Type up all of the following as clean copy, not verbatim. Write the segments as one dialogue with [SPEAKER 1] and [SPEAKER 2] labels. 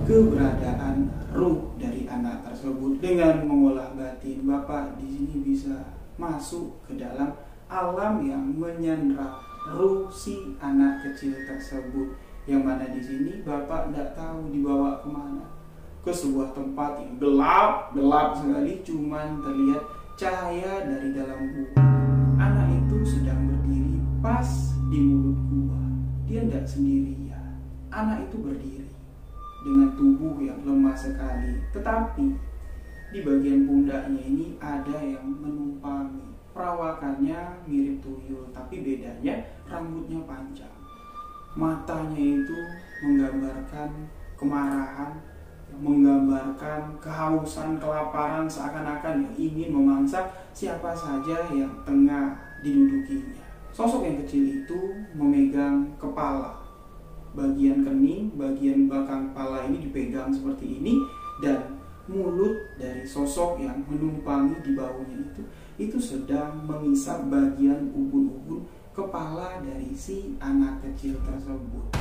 [SPEAKER 1] keberadaan ruh dari anak tersebut. Dengan mengolah batin, Bapak di sini bisa masuk ke dalam alam yang menyandra ruh si anak kecil tersebut, yang mana di sini Bapak tidak tahu dibawa kemana, ke sebuah tempat yang gelap sekali, cuman terlihat cahaya dari dalam gua. Anak itu sedang berdiri pas di mulut gua. Dia tidak sendirian. Anak itu berdiri dengan tubuh yang lemah sekali, tetapi di bagian pundaknya ini ada yang menumpangi. Perawakannya mirip tuyul, tapi bedanya rambutnya panjang. Matanya itu menggambarkan kemarahan, menggambarkan kehausan, kelaparan, seakan-akan yang ingin memangsa siapa saja yang tengah didudukinya. Sosok yang kecil itu memegang kepala. Bagian kening, bagian belakang kepala ini dipegang seperti ini, dan mulut dari sosok yang menumpangi di baunya itu sedang mengisap bagian ubun-ubun kepala dari si anak kecil tersebut.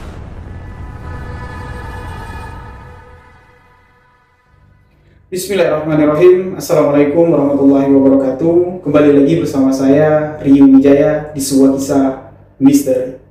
[SPEAKER 1] Bismillahirrahmanirrahim. Assalamualaikum warahmatullahi wabarakatuh. Kembali lagi bersama saya Rio Wijaya di sebuah kisah misteri.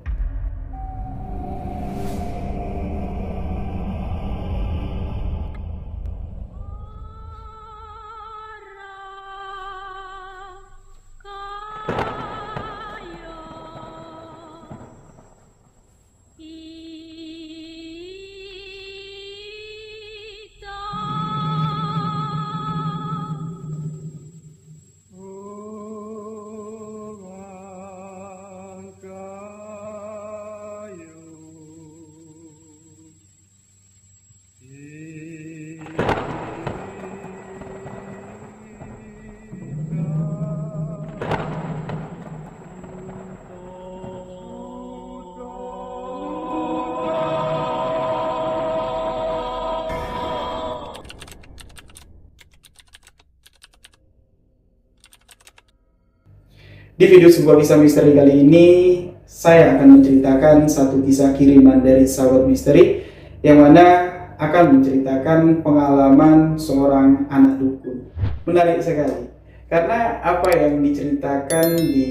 [SPEAKER 1] Di video sebuah kisah misteri kali ini, saya akan menceritakan satu kisah kiriman dari sahabat misteri, yang mana akan menceritakan pengalaman seorang anak dukun. Menarik sekali, karena apa yang diceritakan di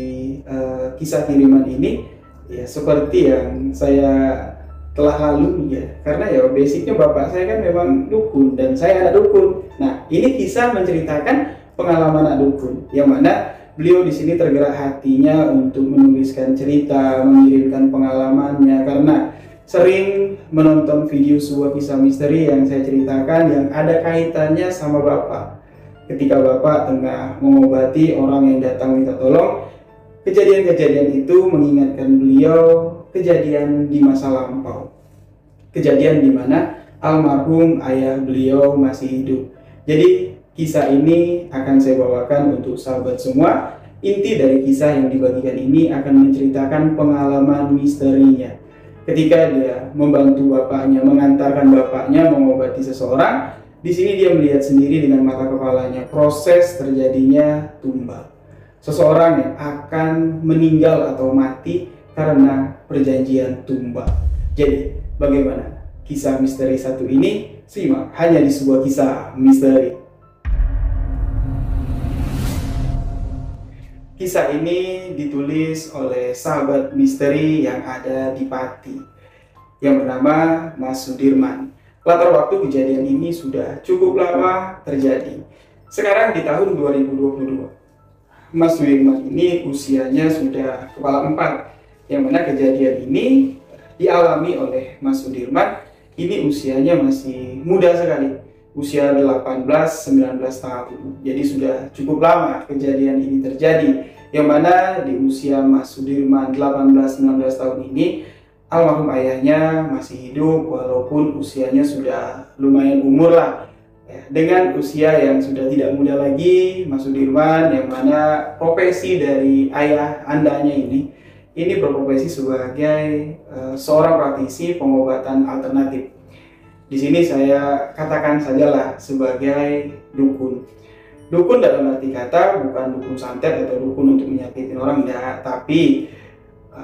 [SPEAKER 1] kisah kiriman ini, ya seperti yang saya telah lalui ya. Karena ya basicnya bapak saya kan memang dukun, dan saya anak dukun. Nah, ini kisah menceritakan pengalaman anak dukun, yang mana beliau di sini tergerak hatinya untuk menuliskan cerita, mengirimkan pengalamannya karena sering menonton video sebuah kisah misteri yang saya ceritakan yang ada kaitannya sama bapak. Ketika bapak tengah mengobati orang yang datang minta tolong, kejadian-kejadian itu mengingatkan beliau kejadian di masa lampau. Kejadian di mana almarhum ayah beliau masih hidup. Jadi kisah ini akan saya bawakan untuk sahabat semua. Inti dari kisah yang dibagikan ini akan menceritakan pengalaman misterinya. Ketika dia membantu bapaknya, mengantarkan bapaknya mengobati seseorang, di sini dia melihat sendiri dengan mata kepalanya proses terjadinya tumbal. Seseorang yang akan meninggal atau mati karena perjanjian tumbal. Jadi, bagaimana kisah misteri satu ini? Simak hanya di sebuah kisah misteri. Kisah ini ditulis oleh sahabat misteri yang ada di Pati, yang bernama Mas Sudirman. Latar waktu kejadian ini sudah cukup lama terjadi. Sekarang di tahun 2022. Mas Sudirman ini usianya sudah kepala 4, yang mana kejadian ini dialami oleh Mas Sudirman. Ini usianya masih muda sekali, usia 18-19 tahun. Jadi sudah cukup lama kejadian ini terjadi, yang mana di usia Mas Sudirman 18-19 tahun ini almarhum ayahnya masih hidup walaupun usianya sudah lumayan umur lah. Dengan usia yang sudah tidak muda lagi, Mas Sudirman, yang mana profesi dari ayah andanya ini berprofesi sebagai seorang praktisi pengobatan alternatif. Di sini saya katakan sajalah sebagai dukun. Dukun dalam arti kata bukan dukun santet atau dukun untuk menyakiti orang, enggak, tapi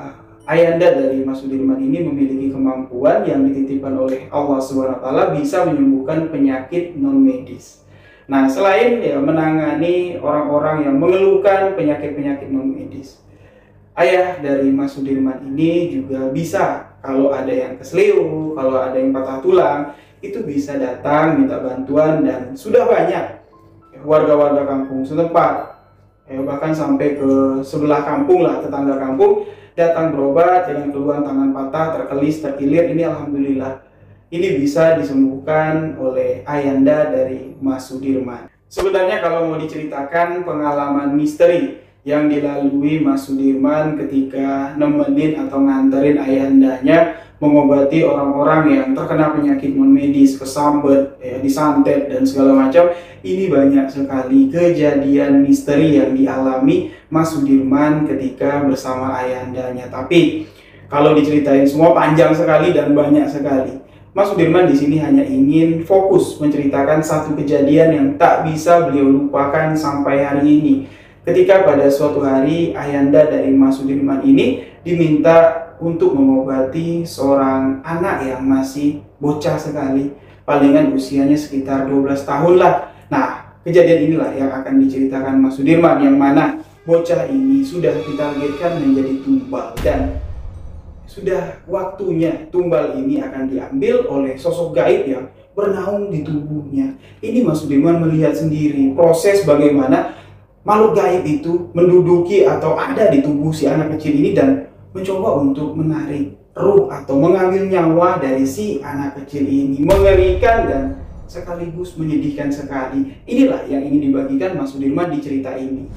[SPEAKER 1] ayanda dari Mas Sudirman ini memiliki kemampuan yang dititipkan oleh Allah SWT bisa menyembuhkan penyakit non medis. Nah, selain ya menangani orang-orang yang mengeluhkan penyakit-penyakit non medis, ayah dari Mas Sudirman ini juga bisa, kalau ada yang keseliu, kalau ada yang patah tulang, itu bisa datang minta bantuan, dan sudah banyak warga-warga kampung setempat, bahkan sampai ke sebelah kampung lah, tetangga kampung, datang berobat dengan keluhan tangan patah, terkelis, terkilir. Ini alhamdulillah, ini bisa disembuhkan oleh ayanda dari Mas Sudirman. Sebenarnya kalau mau diceritakan pengalaman misteri yang dilalui Mas Sudirman ketika nemenin atau nganterin ayandanya mengobati orang-orang yang terkena penyakit non medis, kesambet, disantet dan segala macam, ini banyak sekali kejadian misteri yang dialami Mas Sudirman ketika bersama ayandanya. Tapi kalau diceritain semua panjang sekali dan banyak sekali. Mas Sudirman di sini hanya ingin fokus menceritakan satu kejadian yang tak bisa beliau lupakan sampai hari ini. Ketika pada suatu hari ayanda dari Mas Sudirman ini diminta untuk mengobati seorang anak yang masih bocah sekali, palingan usianya sekitar 12 tahun lah. Nah, kejadian inilah yang akan diceritakan Mas Sudirman, yang mana bocah ini sudah ditargetkan menjadi tumbal, dan sudah waktunya tumbal ini akan diambil oleh sosok gaib yang bernaung di tubuhnya. Ini Mas Sudirman melihat sendiri proses bagaimana makhluk gaib itu menduduki atau ada di tubuh si anak kecil ini dan mencoba untuk menarik ruh atau mengambil nyawa dari si anak kecil ini. Mengerikan dan sekaligus menyedihkan sekali. Inilah yang ingin dibagikan Mas Sudirman di cerita ini.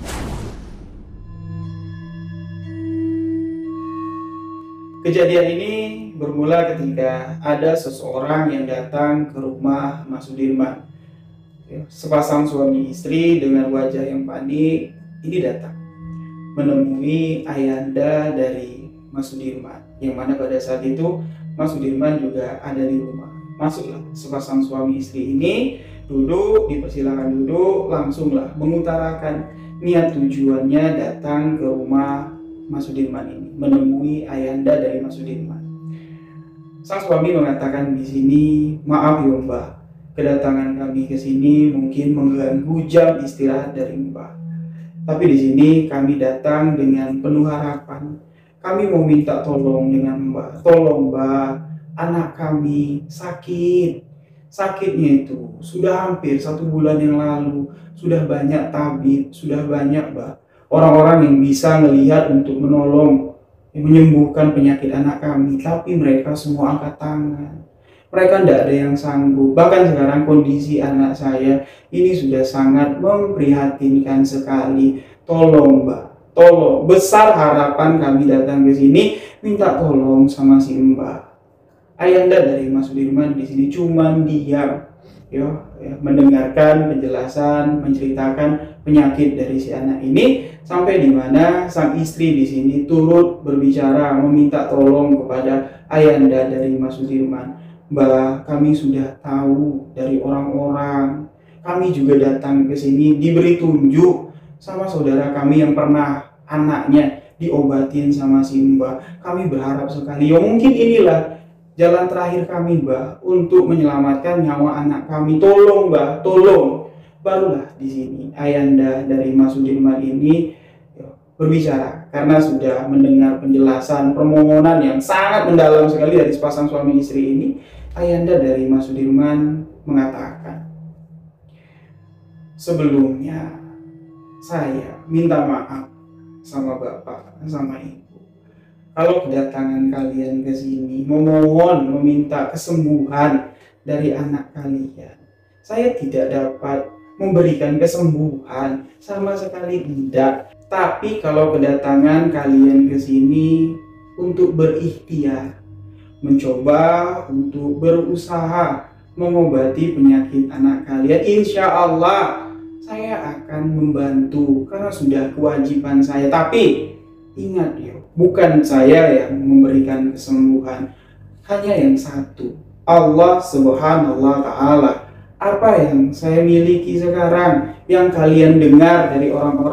[SPEAKER 1] Kejadian ini bermula ketika ada seseorang yang datang ke rumah Mas Sudirman. Sepasang suami istri dengan wajah yang panik ini datang menemui ayanda dari Mas Sudirman, yang mana pada saat itu Mas Sudirman juga ada di rumah. Masuklah sepasang suami istri ini, duduk, dipersilakan duduk, langsunglah mengutarakan niat tujuannya datang ke rumah Mas Sudirman ini, menemui ayanda dari Mas Sudirman. Sang suami mengatakan di sini, maaf ya Mbak, kedatangan kami ke sini mungkin mengganggu jam istirahat dari Mbak. Tapi di sini kami datang dengan penuh harapan. Kami mau minta tolong dengan Mbak. Tolong Mbak, anak kami sakit. Sakitnya itu sudah hampir 1 bulan yang lalu. Sudah banyak tabib, sudah banyak Mbak orang-orang yang bisa melihat untuk menolong, menyembuhkan penyakit anak kami. Tapi mereka semua angkat tangan. Mereka tidak ada yang sanggup. Bahkan sekarang kondisi anak saya ini sudah sangat memprihatinkan sekali. Tolong Mbak, tolong. Besar harapan kami datang ke sini minta tolong sama si Mbak. Ayanda dari Mas Sudirman di sini cuman diam, mendengarkan penjelasan, menceritakan penyakit dari si anak ini, sampai di mana sang istri di sini turut berbicara meminta tolong kepada ayanda dari Mas Sudirman. Mbak, kami sudah tahu dari orang-orang. Kami juga datang ke sini diberi tunjuk sama saudara kami yang pernah anaknya diobatin sama si Mbak. Kami berharap sekali, ya mungkin inilah jalan terakhir kami Mbak untuk menyelamatkan nyawa anak kami. Tolong Mbak, tolong. Barulah di sini ayanda dari Mas Sudirman ini berbicara karena sudah mendengar penjelasan permohonan yang sangat mendalam sekali dari sepasang suami istri ini. Ayanda dari Mas Sudirman mengatakan, sebelumnya saya minta maaf sama Bapak, sama Ibu. Kalau kedatangan kalian ke sini memohon, meminta kesembuhan dari anak kalian, saya tidak dapat memberikan kesembuhan, sama sekali tidak. Tapi kalau kedatangan kalian ke sini untuk berikhtiar, mencoba untuk berusaha mengobati penyakit anak kalian, insya Allah saya akan membantu karena sudah kewajiban saya. Tapi ingat ya, bukan saya yang memberikan kesembuhan, hanya yang satu, Allah Subhanahu wa Ta'ala. Apa yang saya miliki sekarang, yang kalian dengar dari orang-orang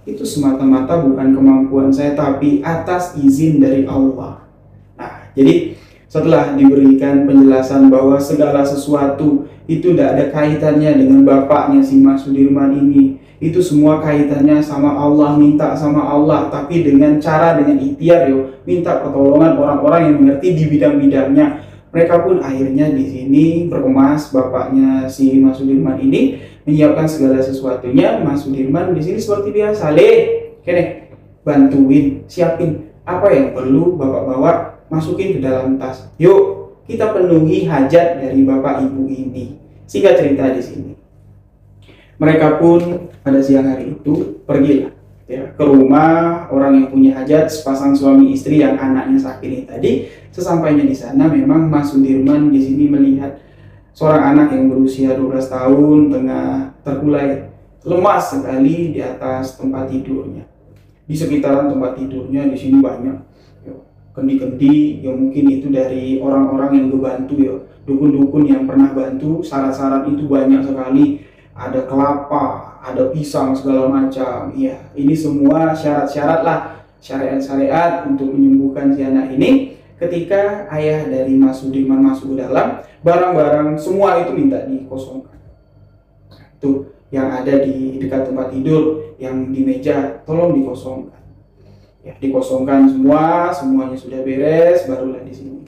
[SPEAKER 1] itu semata-mata bukan kemampuan saya, tapi atas izin dari Allah. Nah, jadi setelah diberikan penjelasan bahwa segala sesuatu itu tidak ada kaitannya dengan bapaknya si Mas Sudirman ini, itu semua kaitannya sama Allah, minta sama Allah, tapi dengan ikhtiar minta pertolongan orang-orang yang mengerti di bidang-bidangnya. Mereka pun akhirnya di sini berkemas, bapaknya si Mas Sudirman ini menyiapkan segala sesuatunya. Mas Sudirman di sini seperti biasa, kene bantuin, siapin apa yang perlu bapak bawa, masukin ke dalam tas. Yuk kita penuhi hajat dari bapak ibu ini. Singkat cerita di sini, mereka pun pada siang hari itu pergilah ke rumah orang yang punya hajat, sepasang suami istri yang anaknya sakit ini tadi. Sesampainya di sana, memang Mas Sudirman di sini melihat seorang anak yang berusia 12 tahun tengah terkulai lemas sekali di atas tempat tidurnya. Di sekitaran tempat tidurnya di sini banyak kendi-kendi yang mungkin itu dari orang-orang yang bantu dukun-dukun yang pernah bantu. Syarat-syarat itu banyak sekali, ada kelapa, ada pisang segala macam. Ya, ini semua syarat-syarat lah, syariat-syariat untuk menyembuhkan si anak ini. Ketika ayah dari Mas Sudirman masuk ke dalam, barang-barang semua itu minta dikosongkan. Tuh, yang ada di dekat tempat tidur, yang di meja, tolong dikosongkan. Ya, dikosongkan semua, semuanya sudah beres, barulah di sini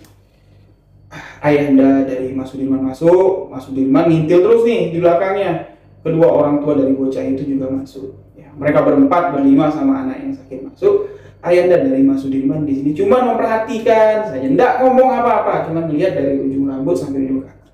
[SPEAKER 1] ayahanda dari Mas Sudirman masuk. Mas Sudirman ngintil terus nih di belakangnya. Kedua orang tua dari bocah itu juga masuk. Ya, mereka berempat, berlima sama anak yang sakit masuk. Ayahanda dari Mas Sudirman di sini cuma memperhatikan saja, tidak ngomong apa-apa, cuma melihat dari ujung rambut sampai ujung kaki.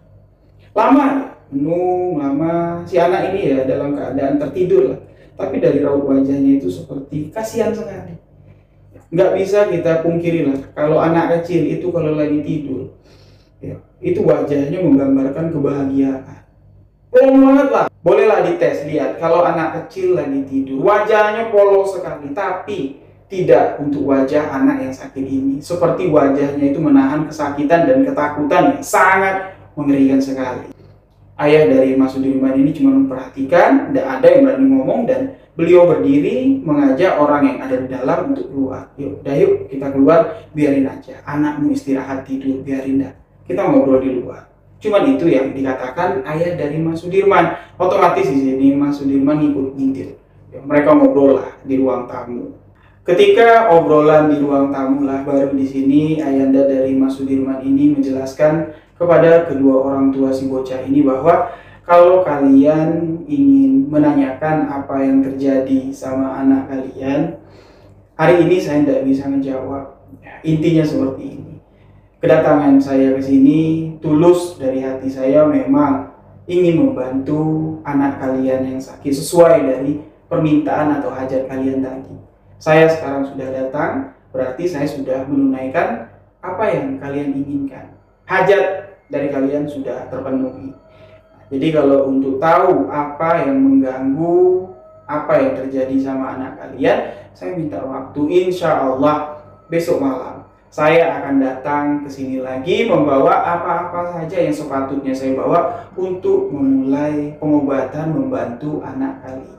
[SPEAKER 1] Lama, menung lama, si anak ini ya dalam keadaan tertidur lah. Tapi dari raut wajahnya itu seperti kasihan sekali. Nggak bisa kita pungkiri lah, kalau anak kecil itu kalau lagi tidur, ya, itu wajahnya menggambarkan kebahagiaan. Polos banget lah, bolehlah dites, lihat kalau anak kecil lagi tidur, wajahnya polos sekali, tapi tidak untuk wajah anak yang sakit ini. Seperti wajahnya itu menahan kesakitan dan ketakutan yang sangat mengerikan sekali. Ayah dari Mas Sudirman ini cuma memperhatikan, tidak ada yang berani ngomong, dan beliau berdiri mengajak orang yang ada di dalam untuk keluar. Yuk, kita keluar, biarin aja. Anakmu istirahat tidur, biarin dah. Kita ngobrol di luar. Cuman itu yang dikatakan ayah dari Mas Sudirman. Otomatis di sini Mas Sudirman ikut ngintil. Mereka ngobrol lah di ruang tamu. Ketika obrolan di ruang tamu lah, baru di sini ayahanda dari Mas Sudirman ini menjelaskan kepada kedua orang tua si bocah ini bahwa kalau kalian ingin menanyakan apa yang terjadi sama anak kalian, hari ini saya tidak bisa menjawab. Intinya seperti ini. Kedatangan saya ke sini tulus dari hati saya, memang ingin membantu anak kalian yang sakit sesuai dari permintaan atau hajat kalian tadi. Saya sekarang sudah datang, berarti saya sudah menunaikan apa yang kalian inginkan. Hajat dari kalian sudah terpenuhi. Jadi kalau untuk tahu apa yang mengganggu, apa yang terjadi sama anak kalian, saya minta waktu. Insya Allah besok malam saya akan datang ke sini lagi membawa apa-apa saja yang sepatutnya saya bawa untuk memulai pengobatan, membantu anak kalian.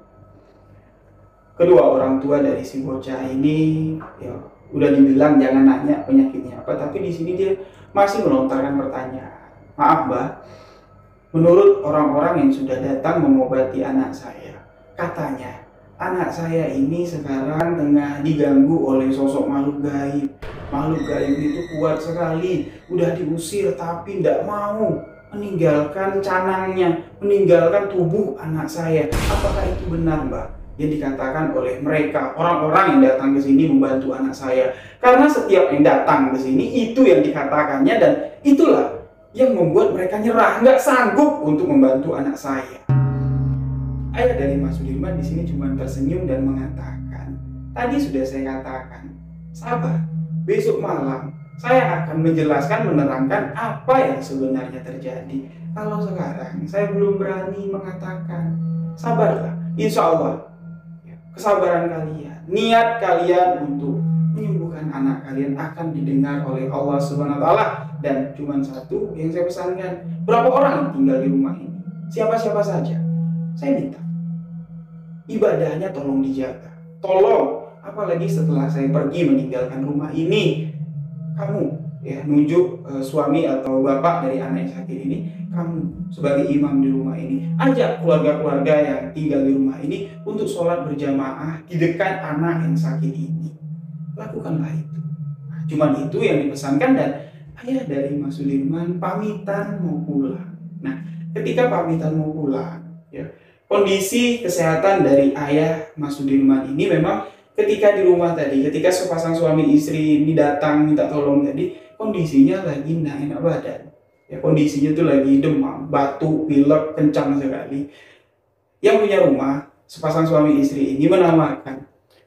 [SPEAKER 1] Kedua orang tua dari si bocah ini ya udah dibilang jangan nanya penyakitnya apa, tapi di sini dia masih melontarkan pertanyaan. Maaf, Mbah, menurut orang-orang yang sudah datang mengobati anak saya, katanya anak saya ini sekarang tengah diganggu oleh sosok makhluk gaib. Makhluk gaib itu kuat sekali, udah diusir tapi tidak mau meninggalkan canangnya, meninggalkan tubuh anak saya. Apakah itu benar, Mbak? Yang dikatakan oleh mereka, orang-orang yang datang ke sini membantu anak saya. Karena setiap yang datang ke sini itu yang dikatakannya, dan itulah yang membuat mereka nyerah, nggak sanggup untuk membantu anak saya. Ayah dari Mas Sudirman di sini cuma tersenyum dan mengatakan, tadi sudah saya katakan, sabar, besok malam saya akan menjelaskan, menerangkan apa yang sebenarnya terjadi. Kalau sekarang saya belum berani mengatakan, sabarlah, insya Allah kesabaran kalian, niat kalian untuk menyembuhkan anak kalian akan didengar oleh Allah Subhanahu wa Ta'ala. Dan cuma satu yang saya pesankan, berapa orang yang tinggal di rumah ini, siapa-siapa saja, saya minta ibadahnya tolong dijaga. Tolong, apalagi setelah saya pergi meninggalkan rumah ini, kamu ya nunjuk suami atau bapak dari anak yang sakit ini, kamu sebagai imam di rumah ini, ajak keluarga-keluarga yang tinggal di rumah ini untuk sholat berjamaah di dekat anak yang sakit ini. Lakukanlah itu. Nah, cuman itu yang dipesankan, dan ayah dari Mas Sudirman pamitan mau pulang. Nah, ketika pamitan mau pulang, ya, kondisi kesehatan dari ayah Mas Sudirman ini memang ketika di rumah tadi, ketika sepasang suami istri ini datang minta tolong tadi, kondisinya lagi nggak enak badan. Ya, kondisinya tuh lagi demam, batuk, pilek, kencang sekali. Yang punya rumah, sepasang suami istri ini menawarkan,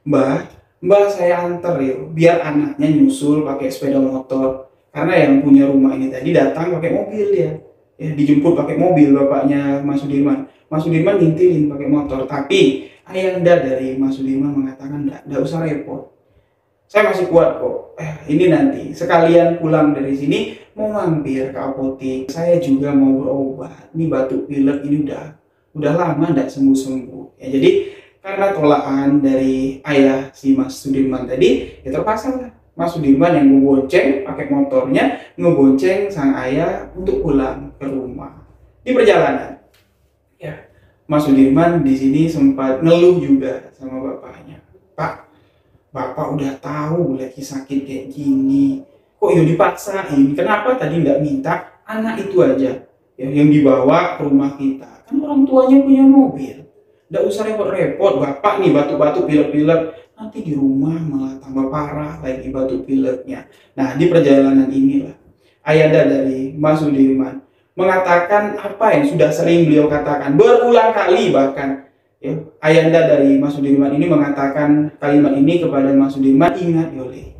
[SPEAKER 1] Mbah saya anter ya, biar anaknya nyusul pakai sepeda motor. Karena yang punya rumah ini tadi datang pakai mobil dia. Ya, dijemput pakai mobil bapaknya Mas Sudirman. Mas Sudirman ngintilin pakai motor, tapi ayahanda dari Mas Sudirman mengatakan enggak usah repot. Saya masih kuat kok. Ini nanti sekalian pulang dari sini mau mampir ke apotek. Saya juga mau berobat. Ini batuk pilek ini udah lama enggak sembuh-sembuh. Ya, jadi karena tolakan dari ayah si Mas Sudirman tadi, ya terpaksa lah Mas Sudirman yang ngebonceng pakai motornya, ngebonceng sang ayah untuk pulang ke rumah. Di perjalanan, ya Mas Sudirman di sini sempat ngeluh juga sama bapaknya. Pak, bapak udah tahu lagi sakit kayak gini, kok ya dipaksain? Kenapa tadi nggak minta anak itu aja ya yang dibawa ke rumah kita? Kan orang tuanya punya mobil. Nggak usah repot-repot, bapak nih batuk-batuk pilek-pilek, nanti di rumah malah tambah parah lagi batuk pileknya. Nah, di perjalanan inilah ayahanda dari Mas Sudirman mengatakan apa yang sudah sering beliau katakan berulang kali, bahkan ya, ayahanda dari Mas Sudirman ini mengatakan kalimat ini kepada Mas Sudirman, ingat Yole,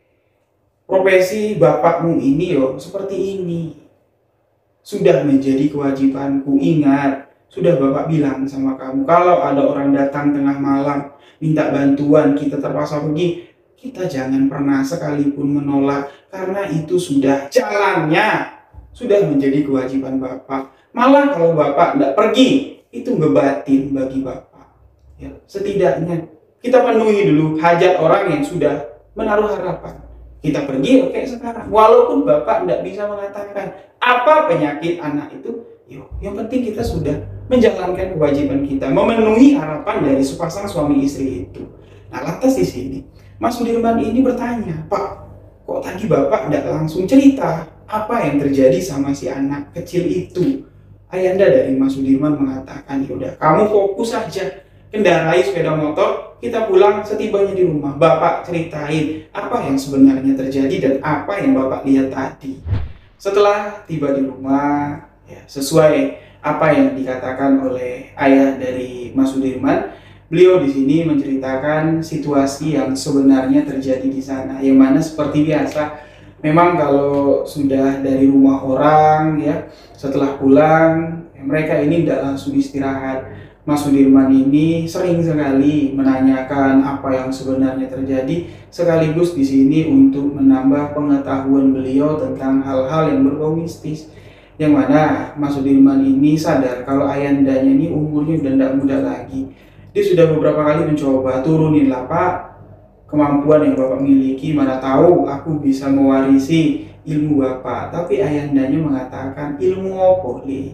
[SPEAKER 1] profesi bapakmu ini yo seperti ini, sudah menjadi kewajibanku. Ingat, sudah bapak bilang sama kamu, kalau ada orang datang tengah malam minta bantuan, kita terpaksa pergi, kita jangan pernah sekalipun menolak, karena itu sudah jalannya, sudah menjadi kewajiban bapak. Malah kalau bapak tidak pergi, itu ngebatin bagi bapak. Ya, setidaknya kita penuhi dulu hajat orang yang sudah menaruh harapan. Kita pergi oke sekarang, walaupun bapak tidak bisa mengatakan apa penyakit anak itu, yang penting kita sudah menjalankan kewajiban kita, memenuhi harapan dari sepasang suami istri itu. Nah, lantas di sini Mas Sudirman ini bertanya, Pak, kok tadi bapak tidak langsung cerita apa yang terjadi sama si anak kecil itu? Ayahanda dari Mas Sudirman mengatakan, yaudah kamu fokus saja, kendarai sepeda motor, kita pulang. Setibanya di rumah, bapak ceritain apa yang sebenarnya terjadi dan apa yang bapak lihat tadi. Setelah tiba di rumah, ya, sesuai apa yang dikatakan oleh ayah dari Mas Sudirman, beliau di sini menceritakan situasi yang sebenarnya terjadi di sana, yang mana seperti biasa, memang kalau sudah dari rumah orang, ya, setelah pulang, ya, mereka ini tidak langsung istirahat. Mas Sudirman ini sering sekali menanyakan apa yang sebenarnya terjadi, sekaligus di sini untuk menambah pengetahuan beliau tentang hal-hal yang berbau mistis. Yang mana Mas Sudirman ini sadar kalau ayandanya ini umurnya udah tidak muda lagi. Dia sudah beberapa kali mencoba, turuninlah Pak kemampuan yang bapak miliki, mana tahu aku bisa mewarisi ilmu bapak. Tapi ayandanya mengatakan, ilmu apa li?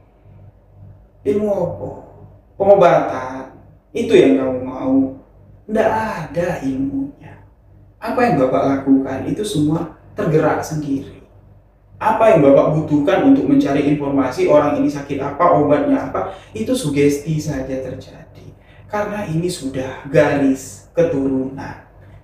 [SPEAKER 1] Ilmu apa? Pengobatan, itu yang kamu mau? Tidak ada ilmunya. Apa yang bapak lakukan itu semua tergerak sendiri. Apa yang bapak butuhkan untuk mencari informasi orang ini sakit apa, obatnya apa, itu sugesti saja terjadi. Karena ini sudah garis keturunan.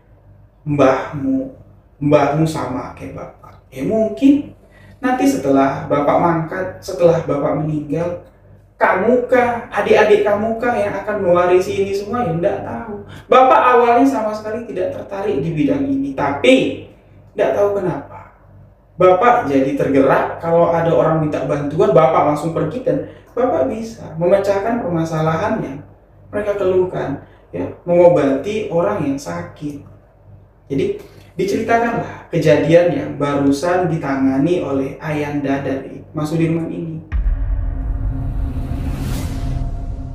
[SPEAKER 1] Mbahmu sama kayak bapak. Mungkin nanti setelah bapak mangkat, setelah bapak meninggal, kamukah, adik-adik kamukah yang akan mewarisi ini semua? Ya tidak tahu. Bapak awalnya sama sekali tidak tertarik di bidang ini, tapi tidak tahu kenapa bapak jadi tergerak kalau ada orang minta bantuan, bapak langsung pergi dan bapak bisa memecahkan permasalahan yang mereka keluhkan, ya, mengobati orang yang sakit. Jadi diceritakanlah kejadian yang barusan ditangani oleh ayahanda dari Mas Sudirman ini.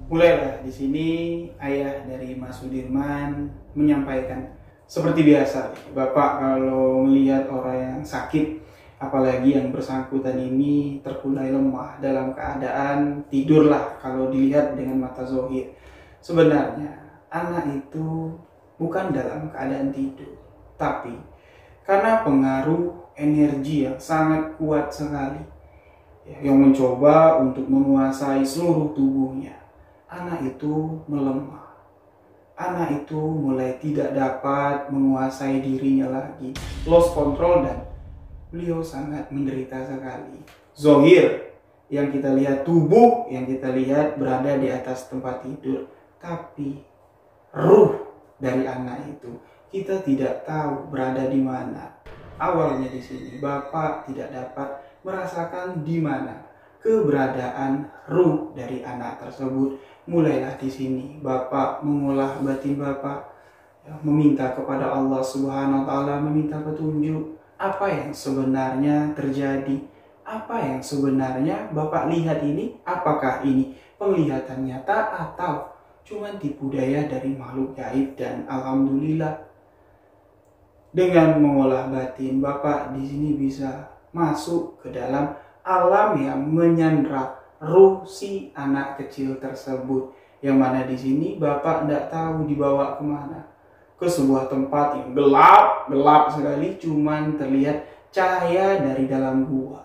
[SPEAKER 1] Mulailah di sini ayah dari Mas Sudirman menyampaikan seperti biasa, Bapak kalau melihat orang yang sakit, apalagi yang bersangkutan ini terkulai lemah dalam keadaan tidurlah kalau dilihat dengan mata zahir. Sebenarnya anak itu bukan dalam keadaan tidur, tapi karena pengaruh energi yang sangat kuat sekali yang mencoba untuk menguasai seluruh tubuhnya. Anak itu melemah. Anak itu mulai tidak dapat menguasai dirinya lagi, lost control, dan beliau sangat menderita sekali. Zohir yang kita lihat, tubuh yang kita lihat berada di atas tempat tidur, tapi ruh dari anak itu kita tidak tahu berada di mana. Awalnya di sini Bapak tidak dapat merasakan di mana keberadaan ruh dari anak tersebut. Mulailah di sini Bapak mengolah batin Bapak, meminta kepada Allah Subhanahu wa taala, meminta petunjuk apa yang sebenarnya terjadi, apa yang sebenarnya Bapak lihat ini, apakah ini penglihatan nyata atau cuma tipu daya dari makhluk gaib. Dan alhamdulillah dengan mengolah batin Bapak di sini bisa masuk ke dalam alam yang menyandra ruh si anak kecil tersebut, yang mana di sini Bapak tidak tahu dibawa kemana, ke sebuah tempat yang gelap sekali, cuman terlihat cahaya dari dalam gua.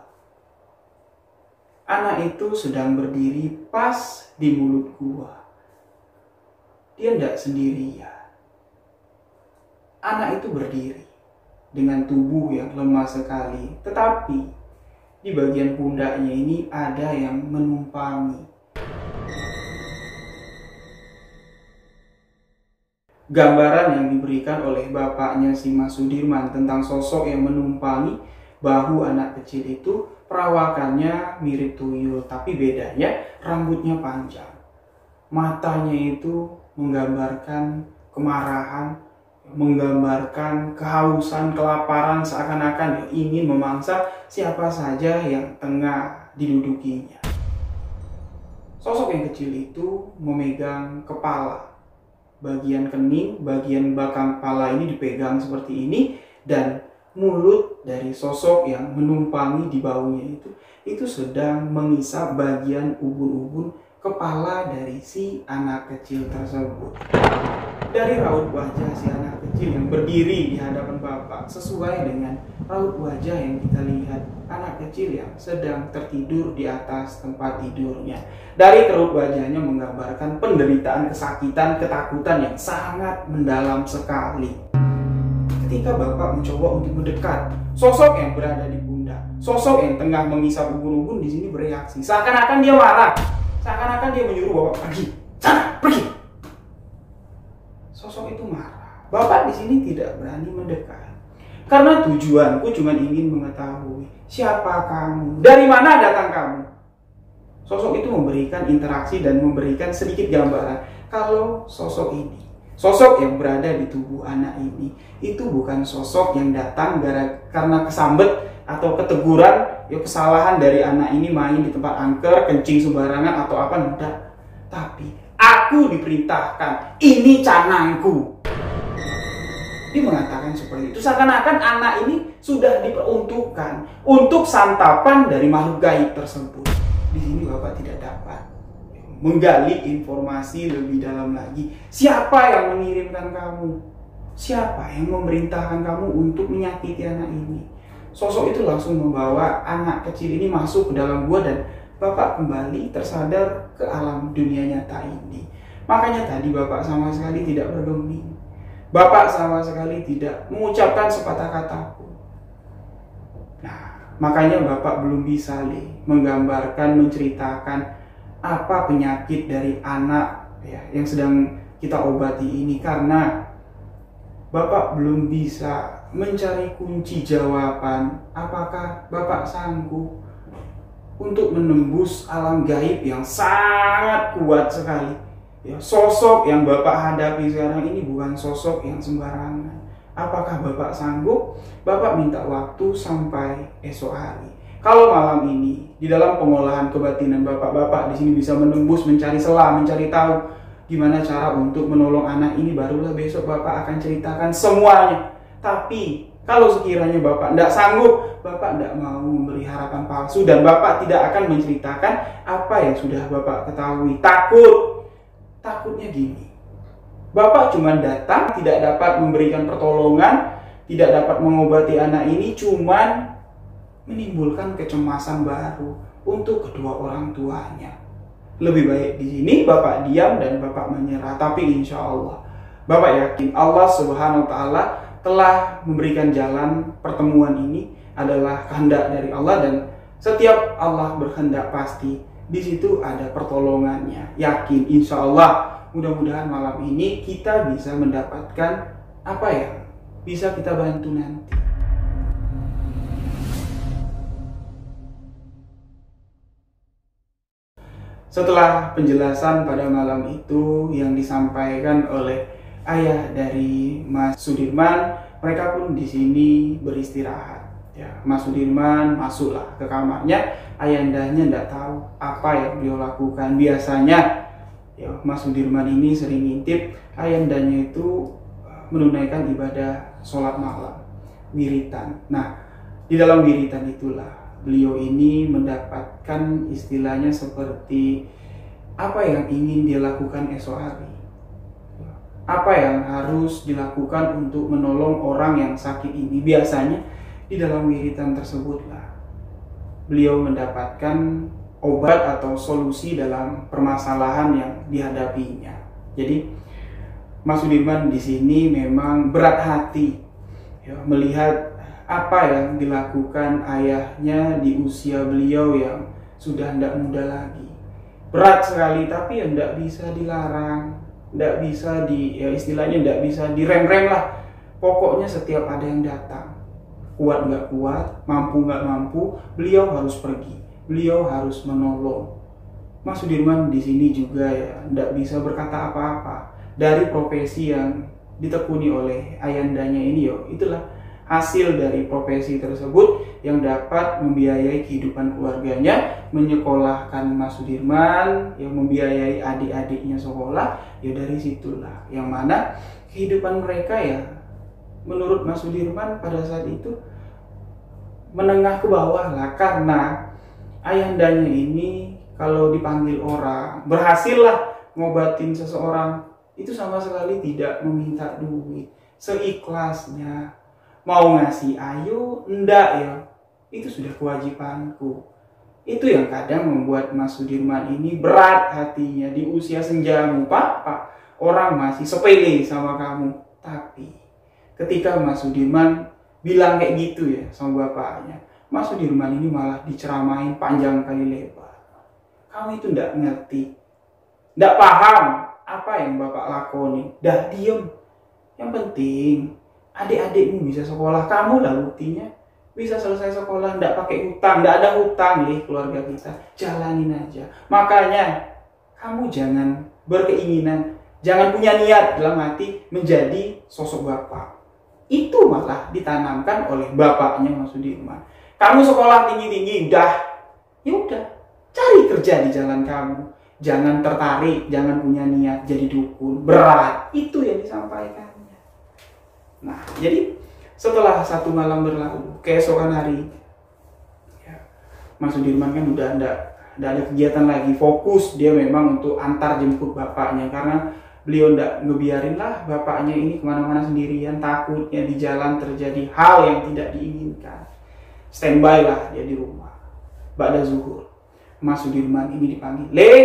[SPEAKER 1] Anak itu sedang berdiri pas di mulut gua. Dia tidak sendirian. Anak itu berdiri dengan tubuh yang lemah sekali, tetapi di bagian pundaknya ini ada yang menumpangi. Gambaran yang diberikan oleh bapaknya si Mas Sudirman tentang sosok yang menumpangi bahu anak kecil itu, perawakannya mirip tuyul, tapi bedanya rambutnya panjang. Matanya itu menggambarkan kemarahan, menggambarkan kehausan, kelaparan, seakan-akan ingin memangsa siapa saja yang tengah didudukinya. Sosok yang kecil itu memegang kepala, bagian kening, bagian belakang kepala ini dipegang seperti ini, dan mulut dari sosok yang menumpangi di bahunya itu sedang mengisap bagian ubun-ubun kepala dari si anak kecil tersebut. Dari raut wajah si anak kecil yang berdiri di hadapan Bapak sesuai dengan raut wajah yang kita lihat anak kecil yang sedang tertidur di atas tempat tidurnya. Dari raut wajahnya menggambarkan penderitaan, kesakitan, ketakutan yang sangat mendalam sekali. Ketika Bapak mencoba untuk mendekat, sosok yang berada di pundak, sosok yang tengah mengisap ubun-ubun di sini bereaksi, seakan-akan dia marah, seakan-akan dia menyuruh Bapak pergi, sana pergi. Sosok itu marah. Bapak di sini tidak berani mendekat. Karena tujuanku cuma ingin mengetahui siapa kamu, dari mana datang kamu. Sosok itu memberikan interaksi dan memberikan sedikit gambaran kalau sosok ini, sosok yang berada di tubuh anak ini, itu bukan sosok yang datang karena kesambet atau keteguran, ya kesalahan dari anak ini main di tempat angker, kencing sembarangan atau apa, enggak. Tapi aku diperintahkan, ini canangku. Dia mengatakan seperti itu, seakan-akan anak ini sudah diperuntukkan untuk santapan dari makhluk gaib tersebut. Di sini Bapak tidak dapat menggali informasi lebih dalam lagi. Siapa yang mengirimkan kamu? Siapa yang memerintahkan kamu untuk menyakiti anak ini? Sosok itu langsung membawa anak kecil ini masuk ke dalam gua, dan Bapak kembali tersadar ke alam dunia nyata ini. Makanya tadi Bapak sama sekali tidak bergeming. Bapak sama sekali tidak mengucapkan sepatah kata pun. Nah, makanya Bapak belum bisa menggambarkan, menceritakan apa penyakit dari anak yang sedang kita obati ini, karena Bapak belum bisa mencari kunci jawaban apakah Bapak sanggup untuk menembus alam gaib yang sangat kuat sekali. Sosok yang Bapak hadapi sekarang ini bukan sosok yang sembarangan. Apakah Bapak sanggup? Bapak minta waktu sampai esok hari. Kalau malam ini di dalam pengolahan kebatinan bapak-bapak di sini bisa menembus, mencari celah, mencari tahu gimana cara untuk menolong anak ini, barulah besok bapak akan ceritakan semuanya. Tapi kalau sekiranya bapak tidak sanggup, bapak tidak mau memberi harapan palsu, dan bapak tidak akan menceritakan apa yang sudah bapak ketahui. Takutnya gini, bapak cuma datang, tidak dapat memberikan pertolongan, tidak dapat mengobati anak ini, cuman menimbulkan kecemasan baru untuk kedua orang tuanya. Lebih baik di sini bapak diam dan bapak menyerah. Tapi insya Allah, bapak yakin Allah Subhanahu wa Ta'ala telah memberikan jalan. Pertemuan ini adalah kehendak dari Allah, dan setiap Allah berkehendak pasti di situ ada pertolongannya. Yakin, insya Allah, mudah-mudahan malam ini kita bisa mendapatkan apa yang bisa kita bantu nanti. Setelah penjelasan pada malam itu yang disampaikan oleh ayah dari Mas Sudirman, mereka pun di sini beristirahat. Ya, Mas Sudirman masuklah ke kamarnya. Ayandanya tidak tahu apa yang beliau lakukan. Biasanya, ya, Mas Sudirman ini sering ngintip ayandanya itu menunaikan ibadah sholat malam, wiritan. Nah, di dalam wiritan itulah beliau ini mendapatkan istilahnya seperti apa yang ingin dia lakukan esok hari, apa yang harus dilakukan untuk menolong orang yang sakit ini. Biasanya di dalam wiritan tersebutlah beliau mendapatkan obat atau solusi dalam permasalahan yang dihadapinya. Jadi Mas Sudirman di sini memang berat hati, ya, melihat apa yang dilakukan ayahnya di usia beliau yang sudah tidak muda lagi. Berat sekali, tapi ya tidak bisa dilarang, tidak bisa istilahnya tidak bisa direm-rem lah. Pokoknya setiap ada yang datang, kuat nggak kuat, mampu nggak mampu, beliau harus pergi, beliau harus menolong. Mas Sudirman di sini juga ya tidak bisa berkata apa-apa. Dari profesi yang ditekuni oleh ayandanya ini, itulah hasil dari profesi tersebut yang dapat membiayai kehidupan keluarganya, menyekolahkan Mas Sudirman, yang membiayai adik-adiknya sekolah. Ya dari situlah yang mana kehidupan mereka ya menurut Mas Sudirman pada saat itu menengah ke bawah lah, karena ayandanya ini kalau dipanggil orang berhasil lah ngobatin seseorang itu sama sekali tidak meminta duit, seikhlasnya. Mau ngasih ayo, enggak ya, itu sudah kewajibanku. Itu yang kadang membuat Mas Sudirman ini berat hatinya di usia senjamu. Pak, orang masih sepele sama kamu. Tapi ketika Mas Sudirman bilang kayak gitu ya sama bapaknya, Mas Sudirman ini malah diceramain panjang kali lebar. Kamu itu enggak ngerti, enggak paham apa yang bapak lakoni. Dah diem. Yang penting adik-adikmu bisa sekolah, kamu lah buktinya bisa selesai sekolah, tidak pakai hutang, tidak ada hutang nih keluarga kita, jalanin aja. Makanya kamu jangan berkeinginan, jangan punya niat dalam hati menjadi sosok bapak. Itu malah ditanamkan oleh bapaknya Mas Sudirman. Kamu sekolah tinggi-tinggi, ya udah, cari kerja di jalan kamu. Jangan tertarik, jangan punya niat jadi dukun, berat. Itu yang disampaikan. Nah, jadi setelah satu malam berlalu, keesokan hari, ya, Mas Sudirman kan udah tidak ada kegiatan lagi, fokus dia memang untuk antar jemput bapaknya, karena beliau tidak ngebiarin lah bapaknya ini kemana-mana sendirian, takutnya di jalan terjadi hal yang tidak diinginkan. Standby lah dia di rumah. Ba'da zuhur, Mas Sudirman ini dipanggil,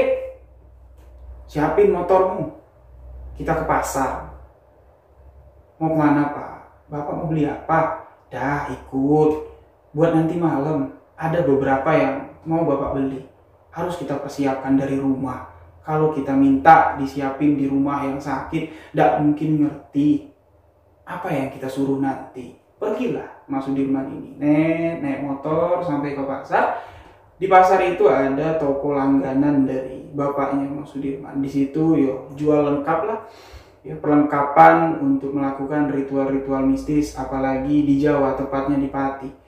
[SPEAKER 1] siapin motormu, kita ke pasar. Mau kemana Pak? Bapak mau beli apa? Dah ikut. Buat nanti malam ada beberapa yang mau Bapak beli. Harus kita persiapkan dari rumah. Kalau kita minta disiapin di rumah yang sakit, tidak mungkin ngerti apa yang kita suruh nanti. Pergilah Mas Sudirman ini, naik motor sampai ke pasar. Di pasar itu ada toko langganan dari bapaknya Mas Sudirman. Di situ jual lengkap lah. Ya, perlengkapan untuk melakukan ritual-ritual mistis, apalagi di Jawa, tepatnya di Pati.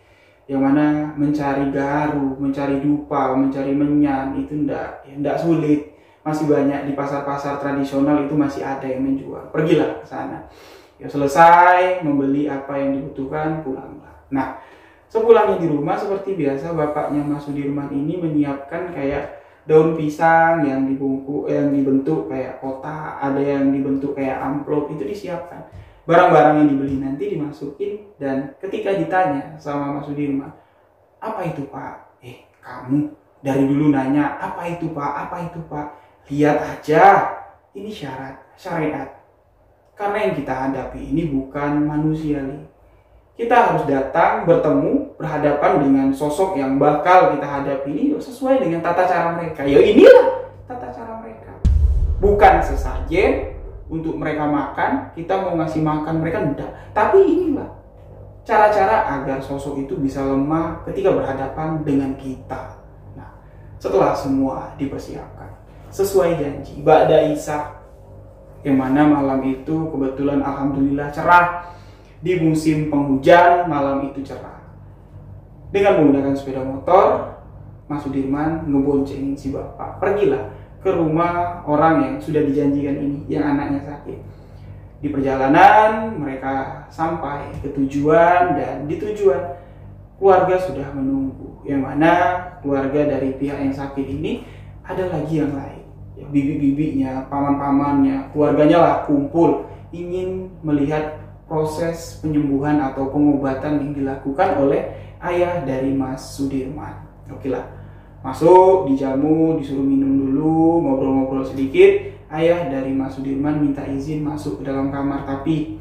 [SPEAKER 1] yang mana mencari garu, mencari dupa, mencari menyan itu ndak sulit. Masih banyak di pasar-pasar tradisional itu masih ada yang menjual. Pergilah ke sana. Ya selesai membeli apa yang dibutuhkan, pulanglah. Nah, sepulangnya di rumah seperti biasa bapaknya Mas Sudirman ini menyiapkan kayak daun pisang yang dibungkus, yang dibentuk kayak kotak, ada yang dibentuk kayak amplop, itu disiapkan. Barang-barang yang dibeli nanti dimasukin, dan ketika ditanya sama Mas Sudirman, apa itu Pak? Kamu dari dulu nanya, apa itu Pak? Apa itu Pak? Lihat aja, ini syariat. Karena yang kita hadapi ini bukan manusia nih. Kita harus datang, bertemu, berhadapan dengan sosok yang bakal kita hadapi ini sesuai dengan tata cara mereka. Ya inilah tata cara mereka. Bukan sesajen untuk mereka makan, kita mau ngasih makan mereka enggak. Tapi inilah cara-cara agar sosok itu bisa lemah ketika berhadapan dengan kita. Nah, setelah semua dipersiapkan, sesuai janji, ba'da Isya, yang mana malam itu kebetulan alhamdulillah cerah. Di musim penghujan malam itu cerah. Dengan menggunakan sepeda motor, Mas Sudirman ngeboncengin si bapak. Pergilah ke rumah orang yang sudah dijanjikan ini, yang anaknya sakit. Di perjalanan mereka sampai ke tujuan, dan di tujuan keluarga sudah menunggu. Yang mana keluarga dari pihak yang sakit ini ada lagi yang lain. Ya, bibi-bibinya, paman-pamannya, keluarganya lah kumpul ingin melihat proses penyembuhan atau pengobatan yang dilakukan oleh ayah dari Mas Sudirman. Oke lah, masuk, dijamu, disuruh minum dulu, ngobrol-ngobrol sedikit. Ayah dari Mas Sudirman minta izin masuk ke dalam kamar, tapi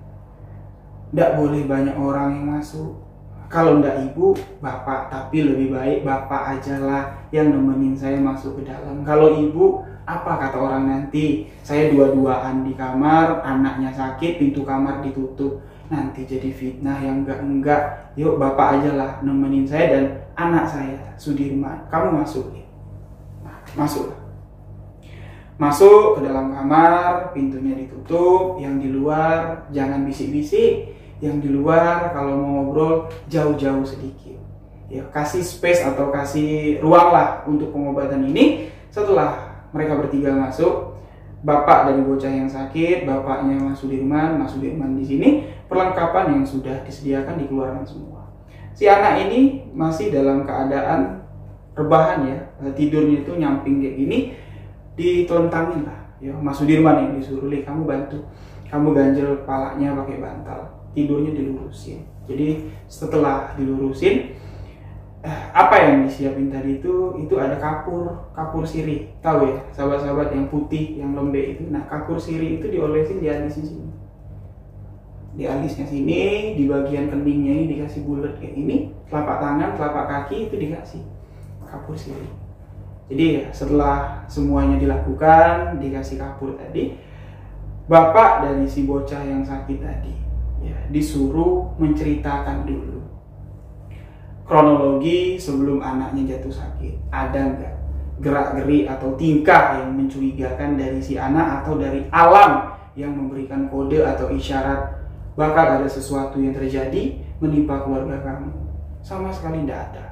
[SPEAKER 1] tidak boleh banyak orang yang masuk. Kalau tidak ibu, bapak, tapi lebih baik bapak aja lah yang nemenin saya masuk ke dalam. Kalau ibu, apa kata orang nanti? Saya dua-duaan di kamar, anaknya sakit, pintu kamar ditutup. Nanti jadi fitnah yang enggak. Yuk bapak aja lah nemenin saya dan anak saya, Sudirman. Kamu masuk ya? Nah, masuklah. Masuk ke dalam kamar, pintunya ditutup. Yang di luar jangan bisik-bisik. Yang di luar kalau mau ngobrol jauh-jauh sedikit. Ya, kasih space atau kasih ruang lah untuk pengobatan ini. Setelah mereka bertiga masuk, bapak dari bocah yang sakit, bapaknya Mas Sudirman di sini, perlengkapan yang sudah disediakan dikeluarkan semua. Si anak ini masih dalam keadaan rebahan ya, tidurnya itu nyamping kayak gini, ditontangin lah. Ya, Mas Sudirman yang disuruh, kamu bantu, kamu ganjel kepalanya pakai bantal, tidurnya dilurusin. Jadi setelah dilurusin, apa yang disiapin tadi itu ada kapur sirih, tahu ya sahabat-sahabat, yang putih yang lembek itu. Nah, kapur sirih itu diolesin di alisnya sini, di alisnya sini, di bagian keningnya ini dikasih bulat kayak ini, telapak tangan, telapak kaki itu dikasih kapur sirih. Jadi ya, setelah semuanya dilakukan, dikasih kapur tadi, bapak dari si bocah yang sakit tadi ya disuruh menceritakan dulu kronologi sebelum anaknya jatuh sakit. Ada nggak gerak-geri atau tingkah yang mencurigakan dari si anak atau dari alam yang memberikan kode atau isyarat bakal ada sesuatu yang terjadi menimpa keluarga kamu? Sama sekali tidak ada.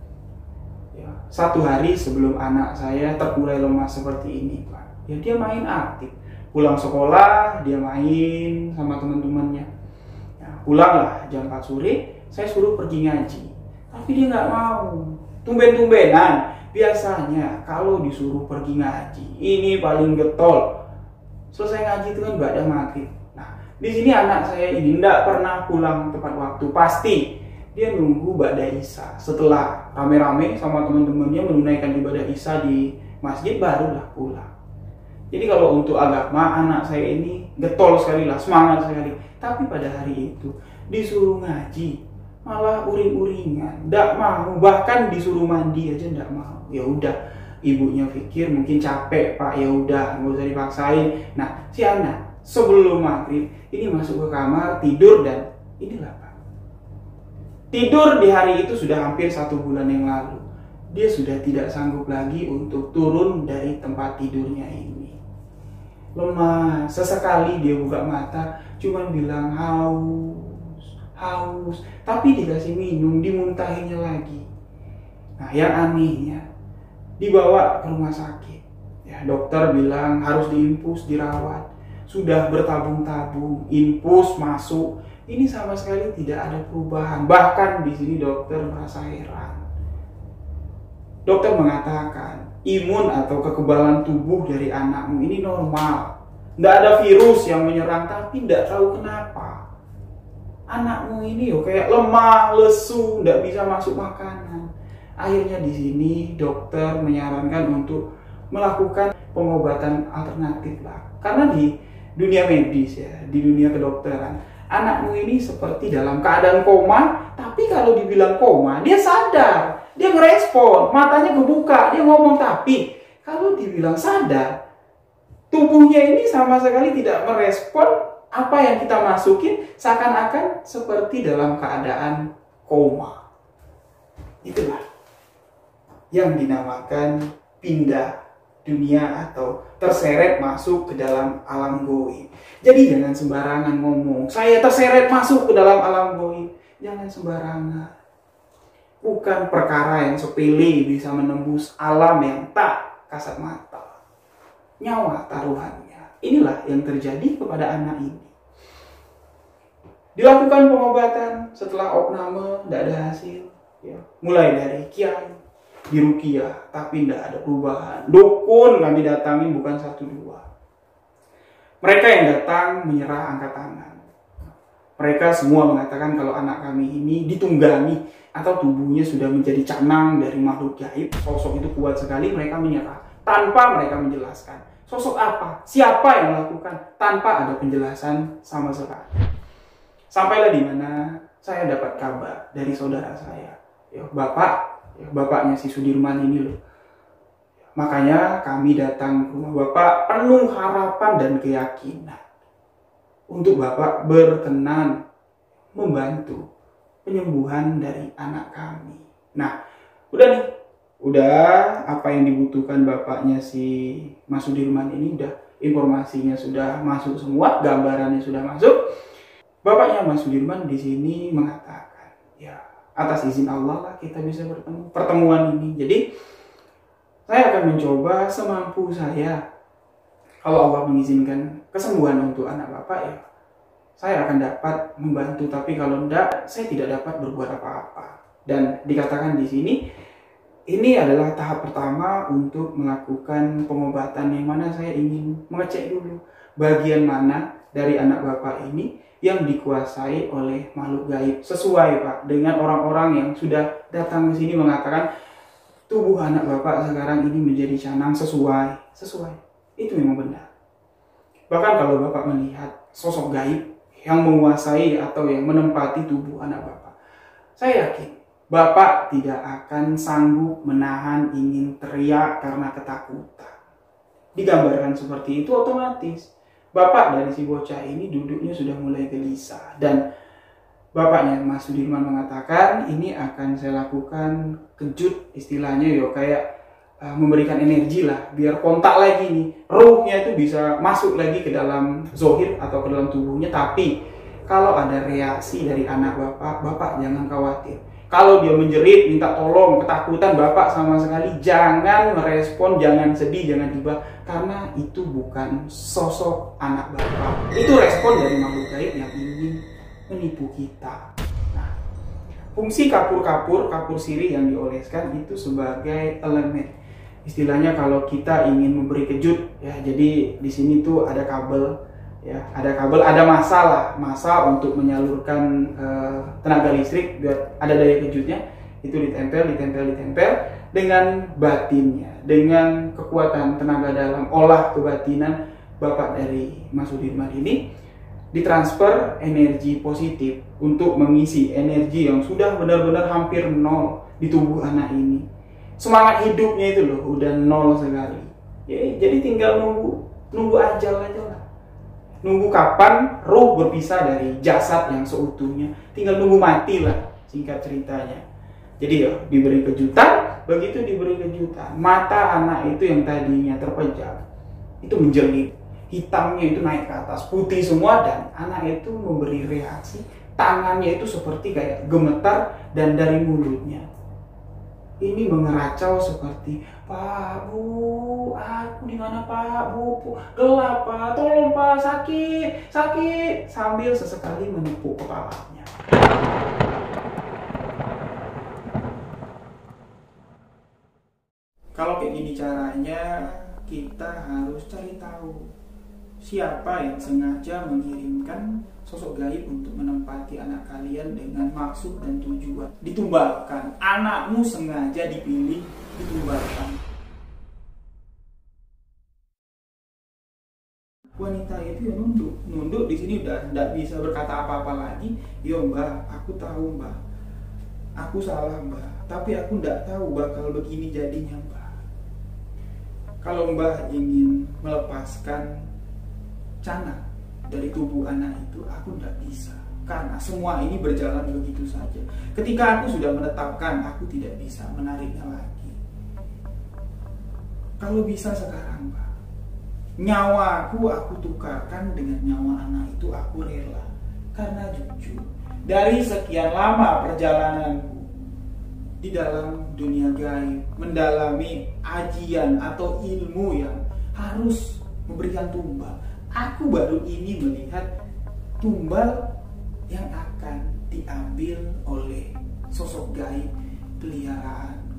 [SPEAKER 1] Ya, 1 hari sebelum anak saya terkulai lemas seperti ini, Pak, ya dia main aktif. Pulang sekolah dia main sama teman-temannya. Ya, pulanglah jam 4 sore, saya suruh pergi ngaji. Tapi dia nggak mau, tumben-tumbenan. Biasanya kalau disuruh pergi ngaji, ini paling getol. Selesai ngaji itu kan ba'da maghrib. Nah, di sini anak saya ini nggak pernah pulang tepat waktu. Pasti dia nunggu ba'da Isya. Setelah rame-rame sama teman-temannya menunaikan ibadah Isya di masjid, barulah pulang. Jadi kalau untuk agama, anak saya ini getol sekali lah, semangat sekali. Tapi pada hari itu disuruh ngaji, malah uring-uringan, ndak mau, bahkan disuruh mandi aja ndak mau. Ya udah, ibunya pikir mungkin capek Pak, ya udah nggak usah dipaksain. Nah, si anak sebelum maghrib ini masuk ke kamar tidur, dan inilah Pak, tidur di hari itu sudah hampir 1 bulan yang lalu. Dia sudah tidak sanggup lagi untuk turun dari tempat tidurnya ini. Lemah, sesekali dia buka mata cuman bilang haus, tapi dikasih minum, dimuntahinnya lagi. Nah, yang anehnya dibawa ke rumah sakit. Ya, dokter bilang harus diinfus, dirawat. Sudah bertabung-tabung, infus masuk. Ini sama sekali tidak ada perubahan. Bahkan di sini dokter merasa heran. Dokter mengatakan imun atau kekebalan tubuh dari anakmu ini normal. Tidak ada virus yang menyerang, tapi tidak tahu kenapa anakmu ini kayak lemah, lesu, tidak bisa masuk makanan. Akhirnya di sini dokter menyarankan untuk melakukan pengobatan alternatif lah. Karena di dunia medis ya, di dunia kedokteran, anakmu ini seperti dalam keadaan koma, tapi kalau dibilang koma, dia sadar, dia ngerespon, matanya kebuka, dia ngomong. Tapi kalau dibilang sadar, tubuhnya ini sama sekali tidak merespon apa yang kita masukin, seakan-akan seperti dalam keadaan koma. Itulah yang dinamakan pindah dunia atau terseret masuk ke dalam alam gaib. Jadi jangan sembarangan ngomong, saya terseret masuk ke dalam alam gaib. Jangan sembarangan. Bukan perkara yang sepele bisa menembus alam yang tak kasat mata. Nyawa taruhannya. Inilah yang terjadi kepada anak ini. Dilakukan pengobatan, setelah opname tidak ada hasil. Ya, mulai dari kiai, diruqyah, tapi tidak ada perubahan. Dukun kami datangin bukan 1-2. Mereka yang datang menyerah angkat tangan. Mereka semua mengatakan kalau anak kami ini ditunggangi atau tubuhnya sudah menjadi canang dari makhluk gaib. Sosok itu kuat sekali, mereka menyerah tanpa mereka menjelaskan. Sosok apa? Siapa yang melakukan? Tanpa ada penjelasan sama sekali. Sampailah di mana saya dapat kabar dari saudara saya. Ya, bapaknya si Sudirman ini loh. Makanya kami datang ke rumah Bapak penuh harapan dan keyakinan untuk Bapak berkenan membantu penyembuhan dari anak kami. Nah, udah nih. Udah apa yang dibutuhkan bapaknya si Mas Sudirman ini, udah informasinya sudah masuk semua, gambarannya sudah masuk. Bapaknya Mas Sudirman di sini mengatakan, ya atas izin Allah lah kita bisa bertemu pertemuan ini. Jadi saya akan mencoba semampu saya. Kalau Allah mengizinkan kesembuhan untuk anak Bapak, ya saya akan dapat membantu. Tapi kalau tidak, saya tidak dapat berbuat apa-apa. Dan dikatakan di sini, ini adalah tahap pertama untuk melakukan pengobatan, yang mana saya ingin mengecek dulu bagian mana dari anak Bapak ini yang dikuasai oleh makhluk gaib. Sesuai Pak dengan orang-orang yang sudah datang ke sini mengatakan tubuh anak Bapak sekarang ini menjadi canang. Sesuai. Itu memang benar. Bahkan kalau Bapak melihat sosok gaib yang menguasai atau yang menempati tubuh anak Bapak, saya yakin Bapak tidak akan sanggup menahan ingin teriak karena ketakutan. Digambarkan seperti itu, otomatis Bapak dari si bocah ini duduknya sudah mulai gelisah. Dan bapaknya Mas Sudirman mengatakan ini akan saya lakukan kejut, istilahnya kayak memberikan energi lah, biar kontak lagi nih, ruhnya itu bisa masuk lagi ke dalam zohir atau ke dalam tubuhnya. Tapi kalau ada reaksi dari anak Bapak jangan khawatir. Kalau dia menjerit, minta tolong, ketakutan, Bapak sama sekali jangan merespon, jangan sedih, jangan tiba, karena itu bukan sosok anak Bapak. Itu respon dari makhluk gaib yang ingin menipu kita. Nah, fungsi kapur sirih yang dioleskan itu sebagai elemen. Istilahnya kalau kita ingin memberi kejut, ya, jadi di sini tuh ada kabel. Ya, ada masa untuk menyalurkan tenaga listrik biar ada daya kejutnya, itu ditempel dengan batinnya, dengan kekuatan tenaga dalam olah kebatinan Bapak dari Mas Sudirman ini, ditransfer energi positif untuk mengisi energi yang sudah benar-benar hampir nol di tubuh anak ini. Semangat hidupnya itu loh udah nol sekali. Ya, jadi tinggal nunggu ajal aja lah. Nunggu kapan ruh berpisah dari jasad yang seutuhnya. Tinggal nunggu mati lah, singkat ceritanya. Jadi diberi kejutan. Begitu diberi kejutan, mata anak itu yang tadinya terpejam itu menjelip, hitamnya itu naik ke atas, putih semua. Dan anak itu memberi reaksi tangannya itu seperti kayak gemetar, dan dari mulutnya ini mengeracau seperti, "Pak, Bu, aku di mana Pak, Bu, gelap Pak, tolong Pak, sakit, sakit," sambil sesekali menepuk kepalanya. Kalau kayak gini caranya, kita harus cari tahu siapa yang sengaja mengirimkan sosok gaib untuk menempati anak kalian dengan maksud dan tujuan. Ditumbalkan, anakmu sengaja dipilih, ditumbalkan. Wanita itu ya nunduk di sini, udah tidak bisa berkata apa-apa lagi. "Yo Mbak, aku tahu Mbak, aku salah Mbak, tapi aku tidak tahu bakal begini jadinya Mbak. Kalau Mbak ingin melepaskan Cana dari tubuh anak itu, aku tidak bisa, karena semua ini berjalan begitu saja. Ketika aku sudah menetapkan, aku tidak bisa menariknya lagi. Kalau bisa sekarang Mbak, nyawaku aku tukarkan dengan nyawa anak itu, aku rela. Karena jujur, dari sekian lama perjalananku di dalam dunia gaib, mendalami ajian atau ilmu yang harus memberikan tumbal, aku baru ini melihat tumbal yang akan diambil oleh sosok gaib peliharaan